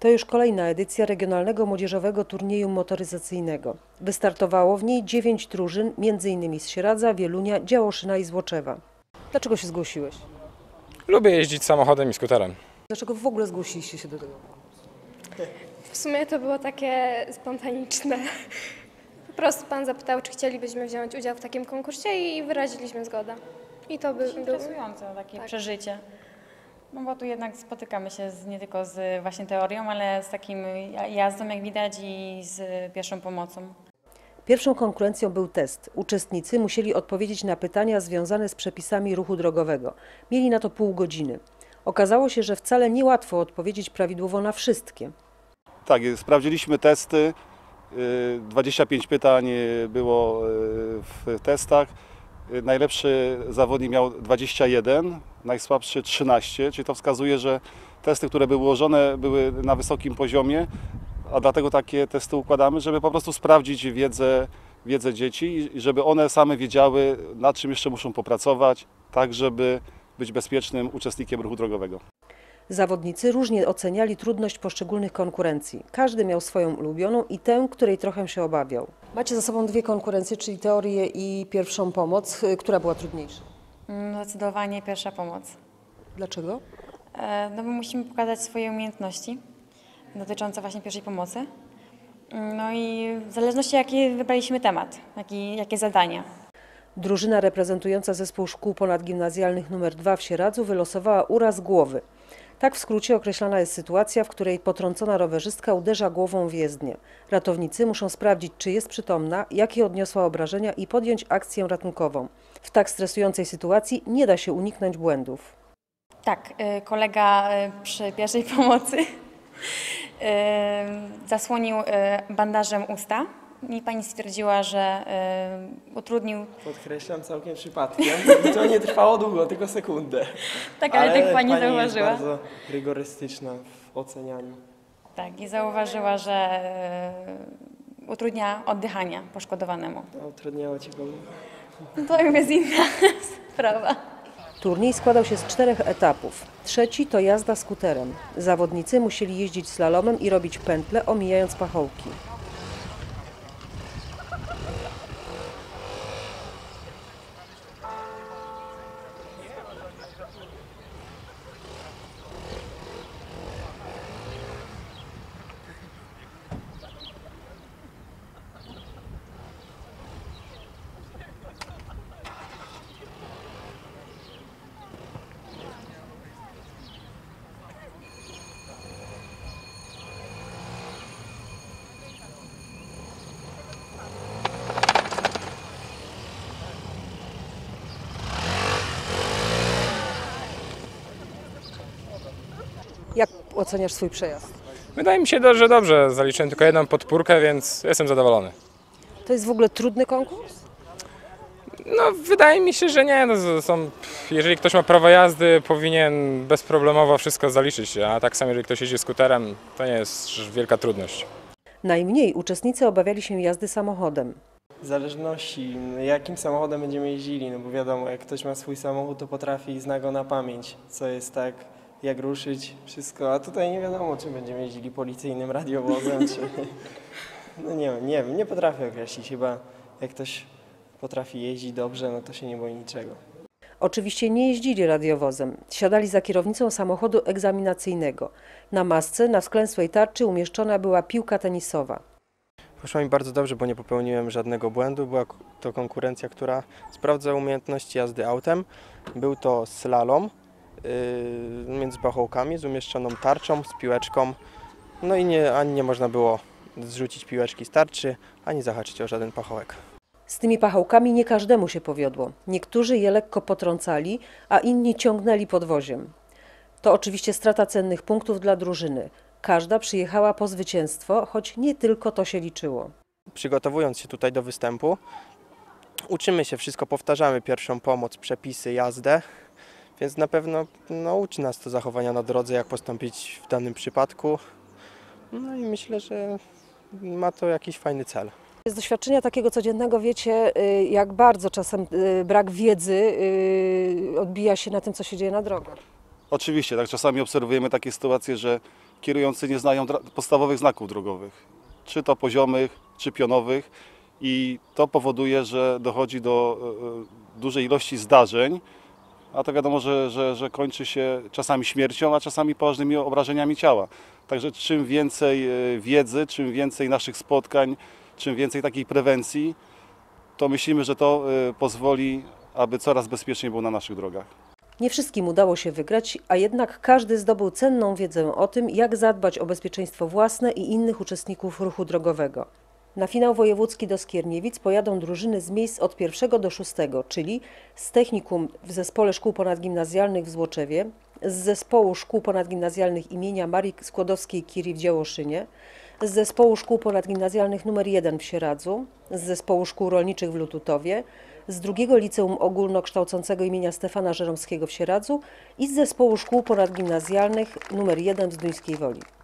To już kolejna edycja regionalnego młodzieżowego turnieju motoryzacyjnego. Wystartowało w niej 9 drużyn, m.in. z Sieradza, Wielunia, Działoszyna i Złoczewa. Dlaczego się zgłosiłeś? Lubię jeździć samochodem i skuterem. Dlaczego w ogóle zgłosiliście się do tego? W sumie to było takie spontaniczne. Po prostu pan zapytał, czy chcielibyśmy wziąć udział w takim konkursie i wyraziliśmy zgodę. I to było Interesujące takie przeżycie. No bo tu jednak spotykamy się nie tylko z właśnie teorią, ale z takim jazdą, jak widać, i z pierwszą pomocą. Pierwszą konkurencją był test. Uczestnicy musieli odpowiedzieć na pytania związane z przepisami ruchu drogowego. Mieli na to pół godziny. Okazało się, że wcale niełatwo odpowiedzieć prawidłowo na wszystkie. Tak, sprawdziliśmy testy. 25 pytań było w testach. Najlepszy zawodnik miał 21, najsłabszy 13, czyli to wskazuje, że testy, które były ułożone, były na wysokim poziomie, a dlatego takie testy układamy, żeby po prostu sprawdzić wiedzę dzieci i żeby one same wiedziały, nad czym jeszcze muszą popracować, tak żeby być bezpiecznym uczestnikiem ruchu drogowego. Zawodnicy różnie oceniali trudność poszczególnych konkurencji. Każdy miał swoją ulubioną i tę, której trochę się obawiał. Macie za sobą dwie konkurencje, czyli teorię i pierwszą pomoc. Która była trudniejsza? Zdecydowanie pierwsza pomoc. Dlaczego? No bo musimy pokazać swoje umiejętności dotyczące właśnie pierwszej pomocy. No i w zależności jaki wybraliśmy temat, jakie zadania. Drużyna reprezentująca zespół szkół ponadgimnazjalnych nr 2 w Sieradzu wylosowała uraz głowy. Tak w skrócie określana jest sytuacja, w której potrącona rowerzystka uderza głową w jezdnię. Ratownicy muszą sprawdzić, czy jest przytomna, jakie odniosła obrażenia i podjąć akcję ratunkową. W tak stresującej sytuacji nie da się uniknąć błędów. Tak, kolega przy pierwszej pomocy zasłonił bandażem usta i pani stwierdziła, że utrudnił. Podkreślam, całkiem przypadkiem. I to nie trwało długo, tylko sekundę. Tak, ale tak pani jest zauważyła. bardzo rygorystyczna w ocenianiu. Tak, i zauważyła, że utrudnia oddychania poszkodowanemu. A utrudniało ci go? No to już jest inna sprawa. Turniej składał się z 4 etapów. Trzeci to jazda skuterem. Zawodnicy musieli jeździć slalomem i robić pętle, omijając pachołki. Jak oceniasz swój przejazd? Wydaje mi się, że dobrze. Zaliczyłem tylko jedną podpórkę, więc jestem zadowolony. To jest w ogóle trudny konkurs? No, wydaje mi się, że nie. No, jeżeli ktoś ma prawo jazdy, powinien bezproblemowo wszystko zaliczyć, a tak samo jeżeli ktoś jeździ skuterem, to nie jest wielka trudność. Najmniej uczestnicy obawiali się jazdy samochodem. W zależności jakim samochodem będziemy jeździli, no bo wiadomo, jak ktoś ma swój samochód, to potrafi i zna go na pamięć, co jest tak, jak ruszyć, wszystko, a tutaj nie wiadomo, czy będziemy jeździli policyjnym radiowozem, czy... No nie wiem, nie potrafię określić, chyba jak ktoś potrafi jeździć dobrze, no to się nie boi niczego. Oczywiście nie jeździli radiowozem. Siadali za kierownicą samochodu egzaminacyjnego. Na masce na wklęsłej tarczy umieszczona była piłka tenisowa. Poszło mi bardzo dobrze, bo nie popełniłem żadnego błędu. Była to konkurencja, która sprawdza umiejętności jazdy autem. Był to slalom między pachołkami z umieszczoną tarczą, z piłeczką. No i ani nie można było zrzucić piłeczki z tarczy, ani zahaczyć o żaden pachołek. Z tymi pachołkami nie każdemu się powiodło. Niektórzy je lekko potrącali, a inni ciągnęli podwoziem. To oczywiście strata cennych punktów dla drużyny. Każda przyjechała po zwycięstwo, choć nie tylko to się liczyło. Przygotowując się tutaj do występu, uczymy się wszystko, powtarzamy pierwszą pomoc, przepisy, jazdę, więc na pewno nauczy nas to zachowania na drodze, jak postąpić w danym przypadku. No i myślę, że ma to jakiś fajny cel. Z doświadczenia takiego codziennego wiecie, jak bardzo czasem brak wiedzy odbija się na tym, co się dzieje na drogach. Oczywiście, tak czasami obserwujemy takie sytuacje, że kierujący nie znają podstawowych znaków drogowych, czy to poziomych, czy pionowych, i to powoduje, że dochodzi do dużej ilości zdarzeń, a to wiadomo, że kończy się czasami śmiercią, a czasami poważnymi obrażeniami ciała. Także czym więcej wiedzy, czym więcej naszych spotkań, czym więcej takiej prewencji, to myślimy, że to pozwoli, aby coraz bezpieczniej było na naszych drogach. Nie wszystkim udało się wygrać, a jednak każdy zdobył cenną wiedzę o tym, jak zadbać o bezpieczeństwo własne i innych uczestników ruchu drogowego. Na finał wojewódzki do Skierniewic pojadą drużyny z miejsc od 1 do 6, czyli z technikum w Zespole Szkół Ponadgimnazjalnych w Złoczewie, z Zespołu Szkół Ponadgimnazjalnych imienia Marii Skłodowskiej-Curie w Działoszynie, z Zespołu Szkół Ponadgimnazjalnych nr 1 w Sieradzu, z Zespołu Szkół Rolniczych w Lututowie, z II Liceum Ogólnokształcącego imienia Stefana Żeromskiego w Sieradzu i z Zespołu Szkół Ponadgimnazjalnych nr 1 w Zduńskiej Woli.